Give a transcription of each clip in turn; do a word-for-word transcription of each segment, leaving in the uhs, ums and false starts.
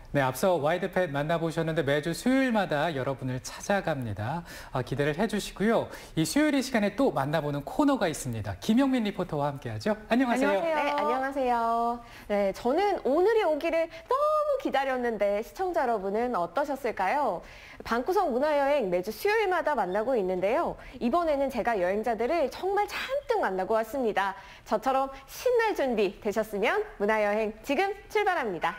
네, 앞서 와이드팻 만나보셨는데 매주 수요일마다 여러분을 찾아갑니다. 아, 기대를 해주시고요. 이 수요일 이 시간에 또 만나보는 코너가 있습니다. 김영민 리포터와 함께하죠. 안녕하세요. 안녕하세요. 네, 안녕하세요. 네, 저는 오늘이 오기를 너무 기다렸는데 시청자 여러분은 어떠셨을까요? 방구석 문화여행 매주 수요일마다 만나고 있는데요. 이번에는 제가 여행자들을 정말 잔뜩 만나고 왔습니다. 저처럼 신날 준비 되셨으면 문화여행 지금 출발합니다.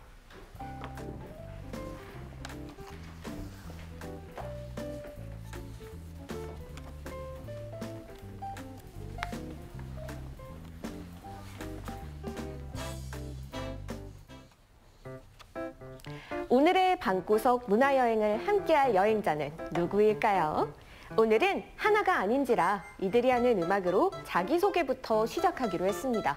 오늘의 방구석 문화여행을 함께할 여행자는 누구일까요? 오늘은 하나가 아닌지라 이들이 하는 음악으로 자기소개부터 시작하기로 했습니다.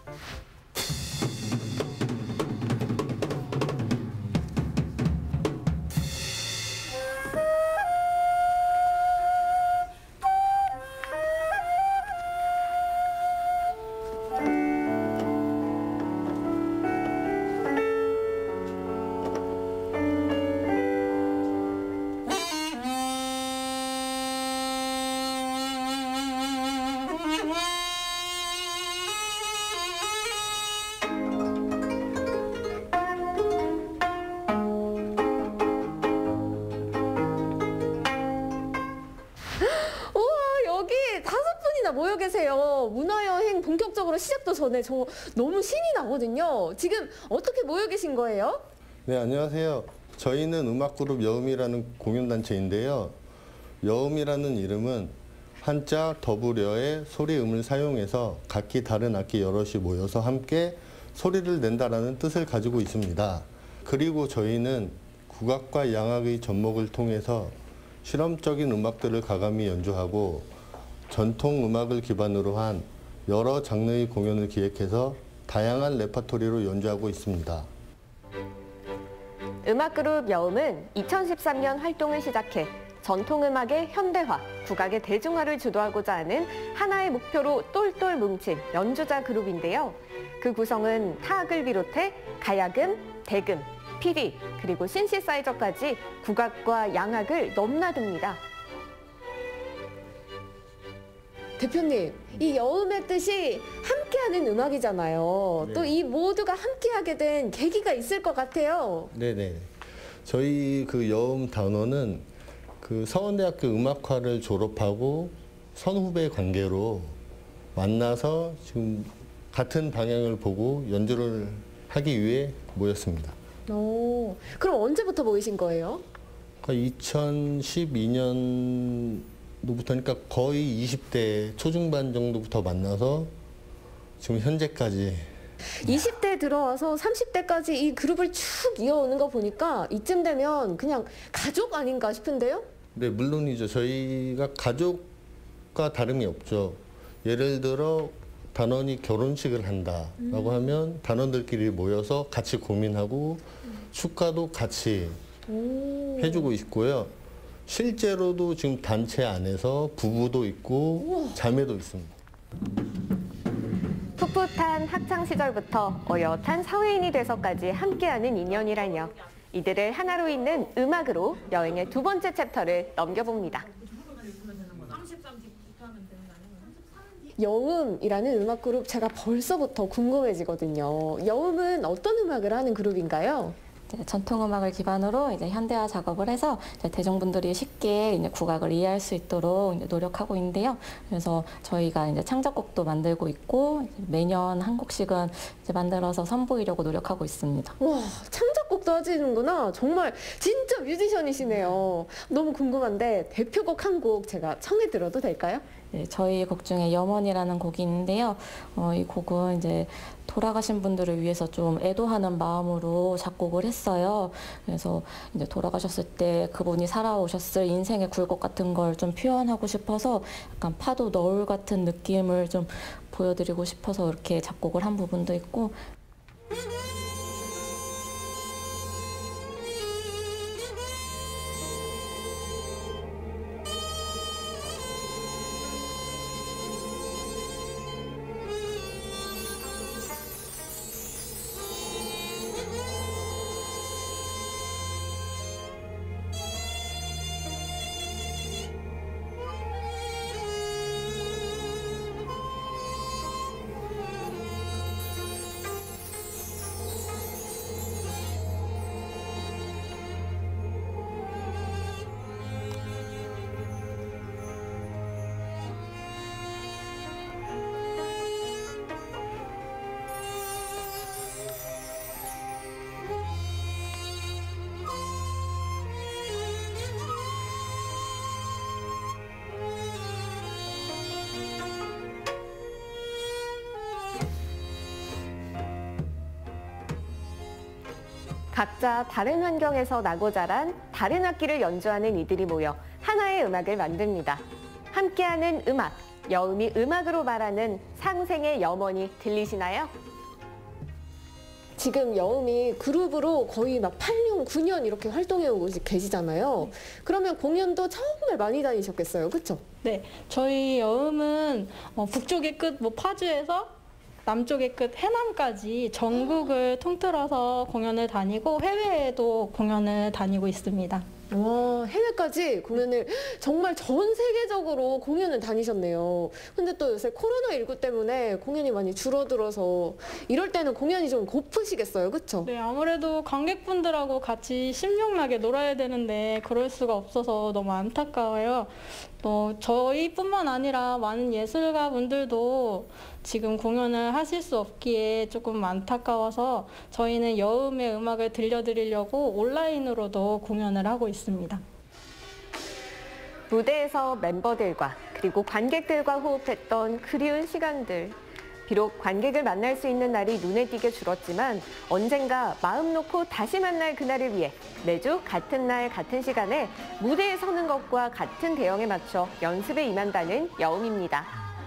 모여 계세요. 문화여행 본격적으로 시작도 전에 저 너무 신이 나거든요. 지금 어떻게 모여 계신 거예요? 네, 안녕하세요. 저희는 음악그룹 여음이라는 공연단체인데요. 여음이라는 이름은 한자 더부려의 소리음을 사용해서 각기 다른 악기 여럿이 모여서 함께 소리를 낸다라는 뜻을 가지고 있습니다. 그리고 저희는 국악과 양악의 접목을 통해서 실험적인 음악들을 가감히 연주하고 전통 음악을 기반으로 한 여러 장르의 공연을 기획해서 다양한 레퍼토리로 연주하고 있습니다. 음악그룹 여음은 이천십삼 년 활동을 시작해 전통음악의 현대화, 국악의 대중화를 주도하고자 하는 하나의 목표로 똘똘 뭉친 연주자 그룹인데요. 그 구성은 타악을 비롯해 가야금, 대금, 피리, 그리고 신시사이저까지 국악과 양악을 넘나듭니다. 대표님, 이 여음의 뜻이 함께하는 음악이잖아요. 네. 또 이 모두가 함께하게 된 계기가 있을 것 같아요. 네네. 저희 그 여음 단원은 그 서원대학교 음악과를 졸업하고 선후배 관계로 만나서 지금 같은 방향을 보고 연주를 하기 위해 모였습니다. 오, 그럼 언제부터 모이신 거예요? 그러니까 이천십이 년 부터니까 거의 이십 대 초중반 정도부터 만나서 지금 현재까지. 이십 대 들어와서 삼십 대까지 이 그룹을 쭉 이어오는 거 보니까 이쯤 되면 그냥 가족 아닌가 싶은데요? 네, 물론이죠. 저희가 가족과 다름이 없죠. 예를 들어 단원이 결혼식을 한다라고 음. 하면 단원들끼리 모여서 같이 고민하고 음. 축가도 같이 오. 해주고 있고요. 실제로도 지금 단체 안에서 부부도 있고 우와. 자매도 있습니다. 풋풋한 학창 시절부터 어엿한 사회인이 돼서까지 함께하는 인연이라뇨. 이들을 하나로 잇는 음악으로 여행의 두 번째 챕터를 넘겨봅니다. 여음이라는 음악 그룹 제가 벌써부터 궁금해지거든요. 여음은 어떤 음악을 하는 그룹인가요? 전통음악을 기반으로 이제 현대화 작업을 해서 이제 대중분들이 쉽게 이제 국악을 이해할 수 있도록 이제 노력하고 있는데요. 그래서 저희가 이제 창작곡도 만들고 있고 매년 한 곡씩은 이제 만들어서 선보이려고 노력하고 있습니다. 와, 창작곡도 하시는구나. 정말 진짜 뮤지션이시네요. 너무 궁금한데 대표곡 한 곡 제가 청해 들어도 될까요? 네, 저희 곡 중에 염원이라는 곡이 있는데요. 어, 이 곡은 이제 돌아가신 분들을 위해서 좀 애도하는 마음으로 작곡을 했어요. 그래서 이제 돌아가셨을 때 그분이 살아오셨을 인생의 굴곡 같은 걸 좀 표현하고 싶어서 약간 파도 너울 같은 느낌을 좀 보여드리고 싶어서 이렇게 작곡을 한 부분도 있고. 각자 다른 환경에서 나고 자란 다른 악기를 연주하는 이들이 모여 하나의 음악을 만듭니다. 함께하는 음악, 여음이 음악으로 말하는 상생의 염원이 들리시나요? 지금 여음이 그룹으로 거의 막 팔 년, 구 년 이렇게 활동해오고 계시잖아요. 그러면 공연도 정말 많이 다니셨겠어요, 그렇죠? 네, 저희 여음은 어, 북쪽의 끝 뭐 파주에서 남쪽의 끝 해남까지 전국을 통틀어서 공연을 다니고 해외에도 공연을 다니고 있습니다. 와, 해외까지 공연을 정말 전 세계적으로 공연을 다니셨네요. 근데 또 요새 코로나십구 때문에 공연이 많이 줄어들어서 이럴 때는 공연이 좀 고프시겠어요, 그렇죠? 네, 아무래도 관객분들하고 같이 신명나게 놀아야 되는데 그럴 수가 없어서 너무 안타까워요. 또 저희뿐만 아니라 많은 예술가 분들도 지금 공연을 하실 수 없기에 조금 안타까워서 저희는 여음의 음악을 들려드리려고 온라인으로도 공연을 하고 있습니다. 무대에서 멤버들과 그리고 관객들과 호흡했던 그리운 시간들. 비록 관객을 만날 수 있는 날이 눈에 띄게 줄었지만 언젠가 마음 놓고 다시 만날 그날을 위해 매주 같은 날 같은 시간에 무대에 서는 것과 같은 대형에 맞춰 연습에 임한다는 여음입니다.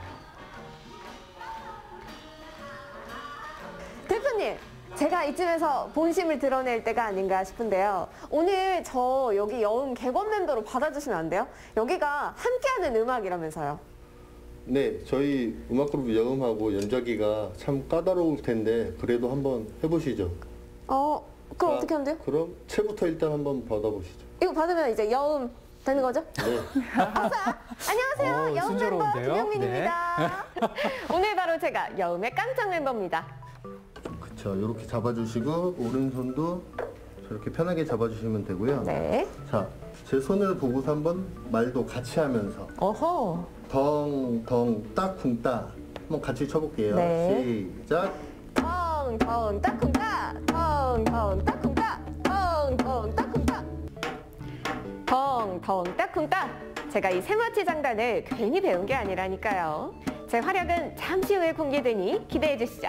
대표님, 제가 이쯤에서 본심을 드러낼 때가 아닌가 싶은데요. 오늘 저 여기 여음 객원 멤버로 받아주시면 안 돼요? 여기가 함께하는 음악이라면서요. 네, 저희 음악그룹 여음하고 연주하기가 참 까다로울 텐데 그래도 한번 해보시죠. 어, 그럼 자, 어떻게 하면 돼요? 그럼 채부터 일단 한번 받아보시죠. 이거 받으면 이제 여음 되는 거죠? 네. 안녕하세요. 어, 여음 멤버 순조로운데요? 김영민입니다. 오늘 바로 제가 여음의 깜짝 멤버입니다. 그쵸, 이렇게 잡아주시고 오른손도 저렇게 편하게 잡아주시면 되고요. 네. 자, 제 손을 보고서 한번 말도 같이 하면서 어허. 덩, 덩, 딱, 쿵, 따 한번 같이 쳐볼게요. 네. 시작. 덩, 덩, 따쿵따. 덩, 덩, 따쿵따. 덩, 덩, 따쿵따. 덩, 덩, 따쿵따. 제가 이 세마치 장단을 괜히 배운 게 아니라니까요. 제 활약은 잠시 후에 공개되니 기대해 주시죠.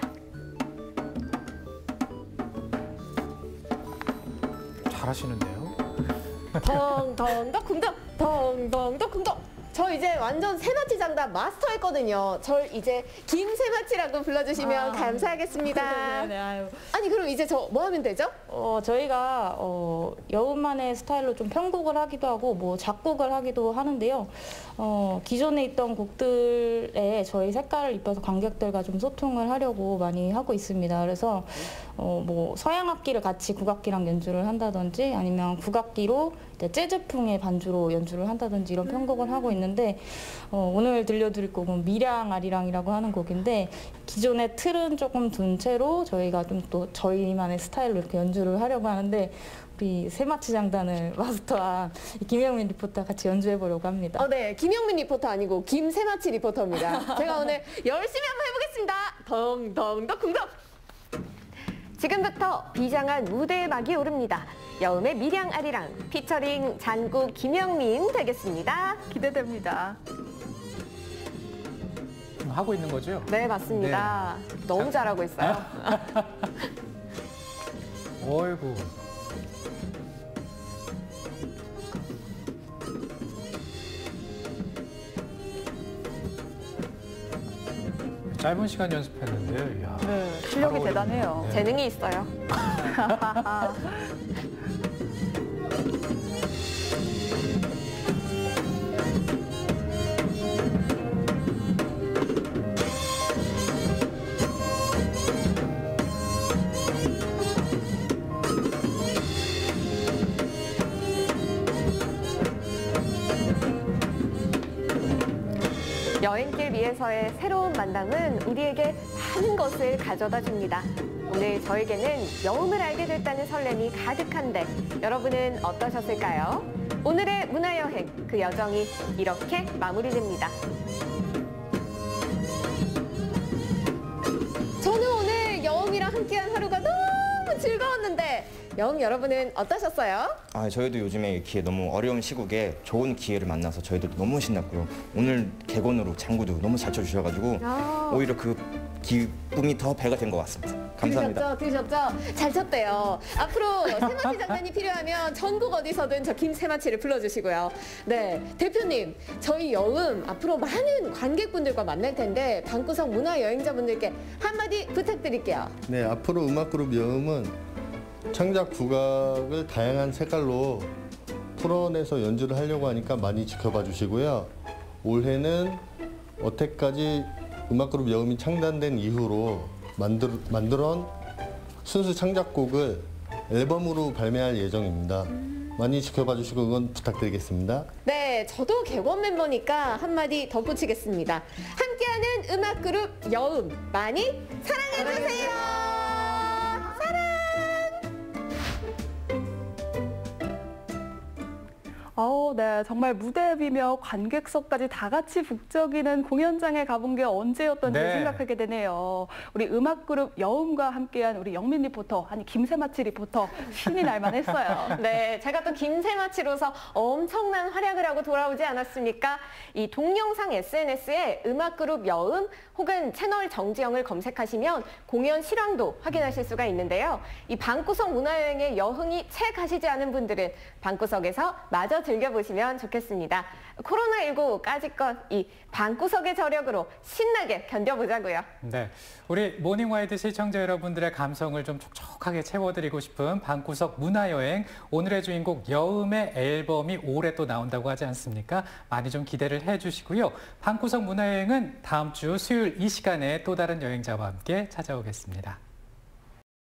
잘하시는데요. 덩, 덩, 따쿵따. 덩, 덩, 따쿵따. 저 이제 완전 세마치 장단 마스터했거든요. 절 이제 김세마치라고 불러주시면 아. 감사하겠습니다. 네네, 아유. 아니 그럼 이제 저 뭐 하면 되죠? 어, 저희가 어, 여음만의 스타일로 좀 편곡을 하기도 하고 뭐 작곡을 하기도 하는데요. 어, 기존에 있던 곡들에 저희 색깔을 입혀서 관객들과 좀 소통을 하려고 많이 하고 있습니다. 그래서 어, 뭐 서양 악기를 같이 국악기랑 연주를 한다든지 아니면 국악기로 이제 재즈풍의 반주로 연주를 한다든지 이런 편곡을 하고 있는데 어, 오늘 들려드릴 곡은 미량아리랑이라고 하는 곡인데 기존의 틀은 조금 둔 채로 저희가 좀 또 저희만의 스타일로 이렇게 연주를 하려고 하는데 우리 세마치 장단을 마스터한 김영민 리포터 같이 연주해 보려고 합니다. 어, 네. 김영민 리포터 아니고 김세마치 리포터입니다. 제가 오늘 열심히 한번 해보겠습니다. 덩, 덩, 따쿵따. 지금부터 비장한 무대의 막이 오릅니다. 여음의 미량아리랑 피처링 잔국 김영민 되겠습니다. 기대됩니다. 지금 하고 있는 거죠? 네, 맞습니다. 너무 잘하고 있어요. 어이구. 짧은 시간 연습했는데요. 이야, 네, 실력이 잘 대단해요. 어울리네요. 네. 재능이 있어요. 여행길 위에서의 새로운 만남은 우리에게 많은 것을 가져다 줍니다. 오늘 저에게는 여음을 알게 됐다는 설렘이 가득한데 여러분은 어떠셨을까요? 오늘의 문화여행, 그 여정이 이렇게 마무리됩니다. 저는 오늘 여음이랑 함께한 하루가 너무 즐거웠는데 여음 여러분은 어떠셨어요? 아, 저희도 요즘에 이렇게 너무 어려운 시국에 좋은 기회를 만나서 저희도 너무 신났고요. 오늘 객원으로 장구도 너무 잘 쳐주셔가지고 아. 오히려 그 기쁨이 더 배가 된 것 같습니다. 감사합니다. 들으셨죠? 들으셨죠? 잘 쳤대요. 앞으로 새마치 장난이 필요하면 전국 어디서든 저 김새마치를 불러주시고요. 네, 대표님, 저희 여음 앞으로 많은 관객분들과 만날 텐데 방구석 문화 여행자분들께 한마디 부탁드릴게요. 네, 앞으로 음악그룹 여음은 창작 국악을 다양한 색깔로 풀어내서 연주를 하려고 하니까 많이 지켜봐 주시고요. 올해는 여태까지 음악그룹 여음이 창단된 이후로 만들, 만들어온 순수 창작곡을 앨범으로 발매할 예정입니다. 많이 지켜봐 주시고 응원 부탁드리겠습니다. 네, 저도 객원 멤버니까 한마디 덧붙이겠습니다. 함께하는 음악그룹 여음 많이 사랑해주세요. 사랑! 아우, 네. 정말 무대 비며 관객석까지 다 같이 북적이는 공연장에 가본 게 언제였던지 네. 생각하게 되네요. 우리 음악그룹 여음과 함께한 우리 영민 리포터, 아니 김새마치 리포터 신이 날만 했어요. 네, 제가 또 김새마치로서 엄청난 활약을 하고 돌아오지 않았습니까? 이 동영상 에스엔에스에 음악그룹 여음 혹은 채널 정지영을 검색하시면 공연 실황도 확인하실 수가 있는데요. 이 방구석 문화여행의 여흥이 채 가시지 않은 분들은 방구석에서 마저 즐겨보시면 좋겠습니다. 코로나십구 까짓것 이 방구석의 저력으로 신나게 견뎌보자고요. 네, 우리 모닝와이드 시청자 여러분들의 감성을 좀 촉촉하게 채워드리고 싶은 방구석 문화여행, 오늘의 주인공 여음의 앨범이 올해 또 나온다고 하지 않습니까? 많이 좀 기대를 해주시고요. 방구석 문화여행은 다음 주 수요일 이 시간에 또 다른 여행자와 함께 찾아오겠습니다.